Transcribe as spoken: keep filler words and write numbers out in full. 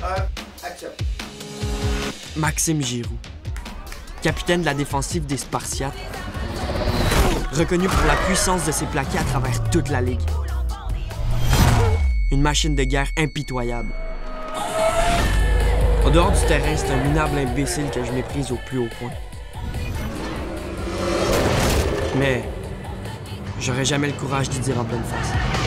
Action. Maxime Giroux, capitaine de la défensive des Spartiates, reconnu pour la puissance de ses plaqués à travers toute la ligue. Une machine de guerre impitoyable. En dehors du terrain, c'est un minable imbécile que je méprise au plus haut point. Mais j'aurais jamais le courage d'y dire en pleine face.